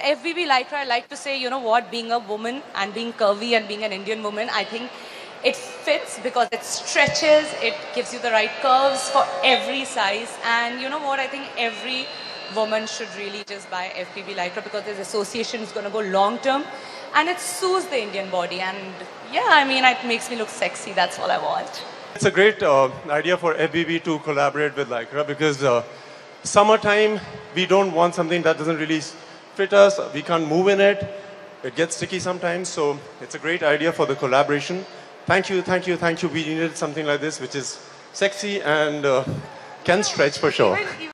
FBB Lycra, I like to say, you know what, being a woman and being curvy and being an Indian woman, I think it fits because it stretches, it gives you the right curves for every size. And you know what, I think every woman should really just buy FBB Lycra because this association is going to go long term and it suits the Indian body. And yeah, I mean, it makes me look sexy. That's all I want. It's a great idea for FBB to collaborate with Lycra because summertime, we don't want something that doesn't really fit us. We can't move in it. It gets sticky sometimes. So it's a great idea for the collaboration. Thank you, thank you, thank you. We needed something like this, which is sexy and can stretch for sure.